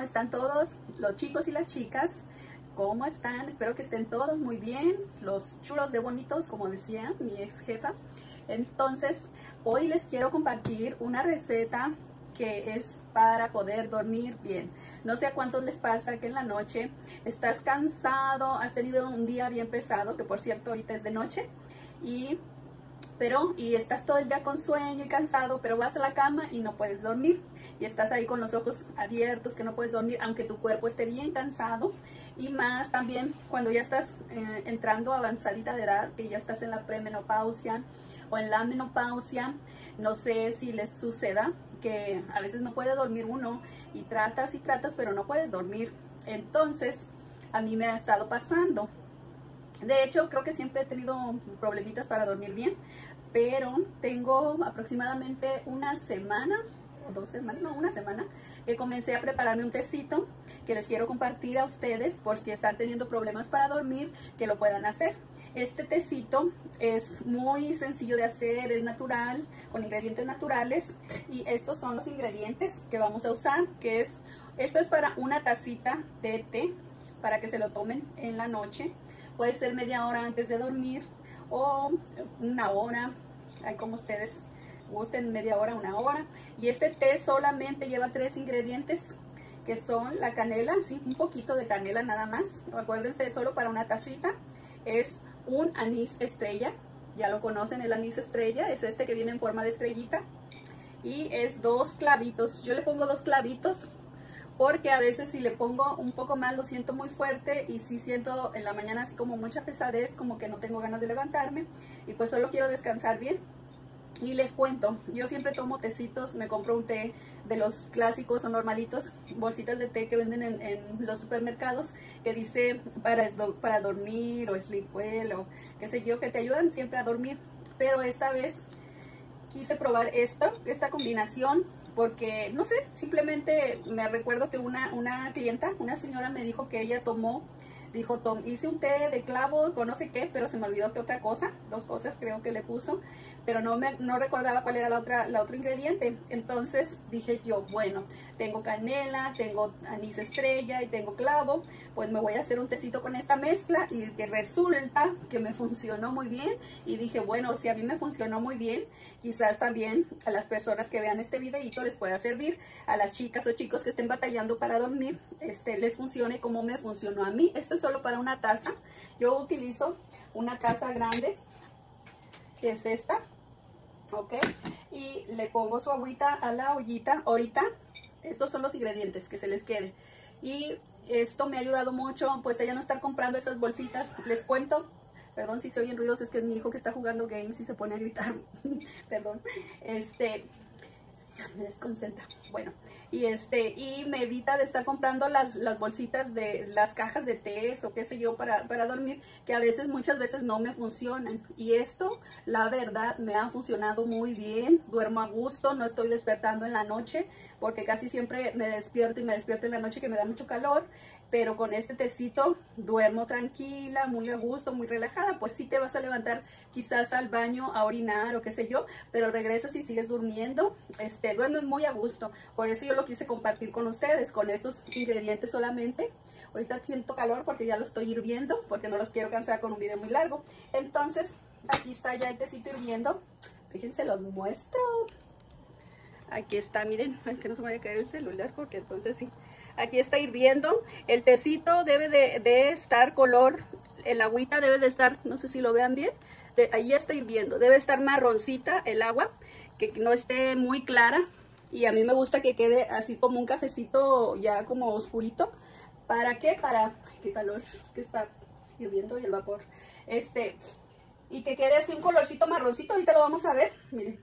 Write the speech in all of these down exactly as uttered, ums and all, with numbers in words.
¿cómo están todos los chicos y las chicas? ¿Cómo están? Espero que estén todos muy bien, los chulos de bonitos, como decía mi ex jefa. Entonces, hoy les quiero compartir una receta que es para poder dormir bien. No sé a cuántos les pasa que en la noche estás cansado, has tenido un día bien pesado, que por cierto ahorita es de noche, y pero y estás todo el día con sueño y cansado, pero vas a la cama y no puedes dormir y estás ahí con los ojos abiertos que no puedes dormir aunque tu cuerpo esté bien cansado. Y más también cuando ya estás eh, entrando a avanzadita de edad, que ya estás en la premenopausia o en la menopausia. No sé si les suceda que a veces no puede dormir uno y tratas y tratas pero no puedes dormir. Entonces a mí me ha estado pasando. De hecho, creo que siempre he tenido problemitas para dormir bien, pero tengo aproximadamente una semana, o dos semanas, no, una semana, que comencé a prepararme un tecito que les quiero compartir a ustedes por si están teniendo problemas para dormir, que lo puedan hacer. Este tecito es muy sencillo de hacer, es natural, con ingredientes naturales, y estos son los ingredientes que vamos a usar, que es, esto es para una tacita de té, para que se lo tomen en la noche. Puede ser media hora antes de dormir o una hora, como ustedes gusten, media hora, una hora. Y este té solamente lleva tres ingredientes, que son la canela, sí, un poquito de canela nada más. Acuérdense, solo para una tacita. Es un anís estrella, ya lo conocen, el anís estrella, es este que viene en forma de estrellita. Y es dos clavitos, yo le pongo dos clavitos, porque a veces si le pongo un poco más lo siento muy fuerte y si siento en la mañana así como mucha pesadez, como que no tengo ganas de levantarme y pues solo quiero descansar bien. Y les cuento, yo siempre tomo tecitos, me compro un té de los clásicos o normalitos, bolsitas de té que venden en, en los supermercados, que dice para, para dormir o sleep well o qué sé yo, que te ayudan siempre a dormir. Pero esta vez quise probar esto, esta combinación, porque no sé, simplemente me recuerdo que una, una clienta, una señora me dijo que ella tomó, dijo, Tom, hice un té de clavo con no sé qué, pero se me olvidó que otra cosa, dos cosas creo que le puso, pero no me no recordaba cuál era la otra la otro ingrediente. Entonces dije yo, bueno, tengo canela, tengo anís estrella y tengo clavo, pues me voy a hacer un tecito con esta mezcla, y que resulta que me funcionó muy bien. Y dije, bueno, si a mí me funcionó muy bien, quizás también a las personas que vean este videito les pueda servir, a las chicas o chicos que estén batallando para dormir, este les funcione como me funcionó a mí. Esto es solo para una taza. Yo utilizo una taza grande, que es esta, ok, y le pongo su agüita a la ollita. Ahorita estos son los ingredientes, que se les quede, y esto me ha ayudado mucho, pues ella no estar comprando esas bolsitas. Les cuento, perdón si se oyen ruidos, es que es mi hijo que está jugando games y se pone a gritar. Perdón, este me desconcentra. Bueno, y este y me evita de estar comprando las, las bolsitas de las cajas de té o qué sé yo para, para dormir, que a veces, muchas veces no me funcionan. Y esto, la verdad, me ha funcionado muy bien. Duermo a gusto, no estoy despertando en la noche, porque casi siempre me despierto y me despierto en la noche que me da mucho calor. Pero con este tecito duermo tranquila, muy a gusto, muy relajada. Pues sí te vas a levantar quizás al baño a orinar o qué sé yo, pero regresas y sigues durmiendo. Este, duermes muy a gusto. Por eso yo lo quise compartir con ustedes, con estos ingredientes solamente. Ahorita siento calor porque ya lo estoy hirviendo, porque no los quiero cansar con un video muy largo. Entonces, aquí está ya el tecito hirviendo. Fíjense, los muestro. Aquí está, miren, que no se me vaya a caer el celular, porque entonces sí. Aquí está hirviendo, el tecito debe de, de estar color, el agüita debe de estar, no sé si lo vean bien, de, ahí está hirviendo, debe estar marroncita el agua, que no esté muy clara, y a mí me gusta que quede así como un cafecito ya como oscurito. ¿Para qué? Para, ay, qué calor, que está hirviendo y el vapor, este, y que quede así un colorcito marroncito. Ahorita lo vamos a ver, miren.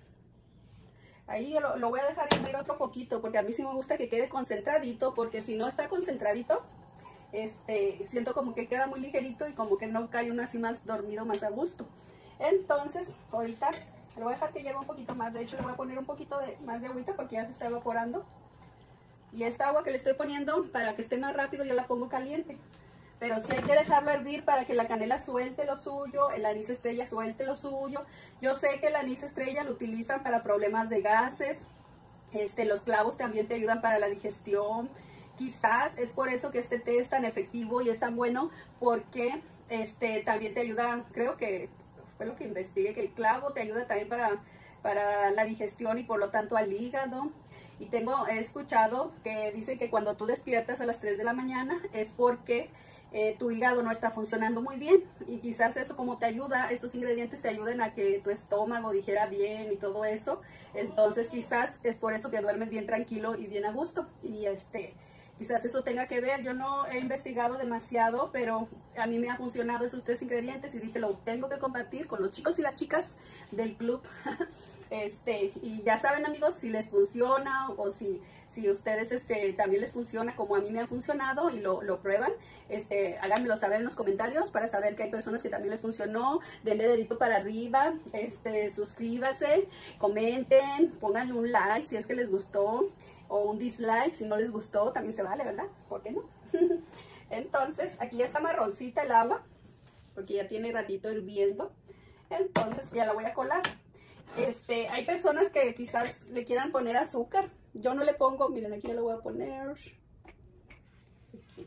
Ahí yo lo, lo voy a dejar hervir otro poquito, porque a mí sí me gusta que quede concentradito, porque si no está concentradito, este, siento como que queda muy ligerito y como que no cae uno así más dormido, más a gusto. Entonces, ahorita lo voy a dejar que hierva un poquito más. De hecho, le voy a poner un poquito de, más de agüita porque ya se está evaporando. Y esta agua que le estoy poniendo, para que esté más rápido, yo la pongo caliente. Pero sí hay que dejarlo hervir para que la canela suelte lo suyo, el anís estrella suelte lo suyo. Yo sé que el anís estrella lo utilizan para problemas de gases. Este, los clavos también te ayudan para la digestión. quizás es por eso que este té es tan efectivo y es tan bueno, porque este también te ayuda, creo que fue lo que investigué, que el clavo te ayuda también para, para la digestión y por lo tanto al hígado. Y tengo, he escuchado que dice que cuando tú despiertas a las tres de la mañana es porque eh, tu hígado no está funcionando muy bien. Y quizás eso como te ayuda, estos ingredientes te ayuden a que tu estómago digiera bien y todo eso. Entonces quizás es por eso que duermes bien tranquilo y bien a gusto. Y este... quizás eso tenga que ver. Yo no he investigado demasiado, pero a mí me ha funcionado esos tres ingredientes y dije, lo tengo que compartir con los chicos y las chicas del club. Este, y ya saben, amigos, si les funciona o si, si ustedes este, también les funciona como a mí me ha funcionado y lo, lo prueban, este, háganmelo saber en los comentarios para saber que hay personas que también les funcionó. Denle dedito para arriba, este, suscríbase, comenten, pónganle un like si es que les gustó, o un dislike si no les gustó, también se vale, ¿verdad? ¿Por qué no? Entonces, aquí ya está marroncita el agua, porque ya tiene ratito hirviendo. Entonces, ya la voy a colar. Este, hay personas que quizás le quieran poner azúcar. Yo no le pongo, miren, aquí ya lo voy a poner. Aquí.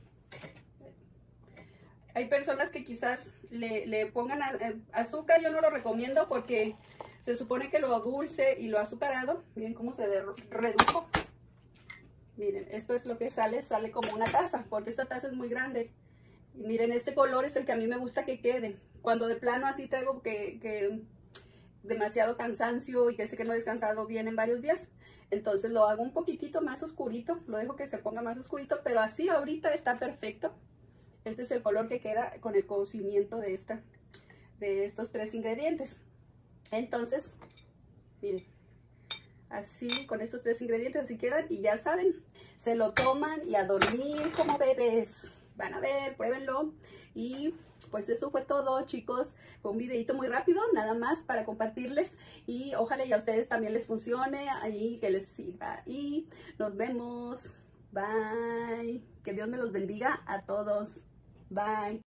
Hay personas que quizás le, le pongan azúcar. Yo no lo recomiendo porque se supone que lo dulce y lo azucarado, miren cómo se redujo. Miren, esto es lo que sale, sale como una taza, porque esta taza es muy grande. Y miren, este color es el que a mí me gusta que quede. Cuando de plano así traigo que, que demasiado cansancio y que sé que no he descansado bien en varios días, entonces lo hago un poquitito más oscurito, lo dejo que se ponga más oscurito, pero así ahorita está perfecto. Este es el color que queda con el cocimiento de, esta, de estos tres ingredientes. Entonces, miren. Así, con estos tres ingredientes así quedan y ya saben, se lo toman y a dormir como bebés. Van a ver, pruébenlo. Y pues eso fue todo, chicos. Fue un videito muy rápido, nada más para compartirles. Y ojalá y a ustedes también les funcione, ahí que les sirva. Y nos vemos. Bye. Que Dios me los bendiga a todos. Bye.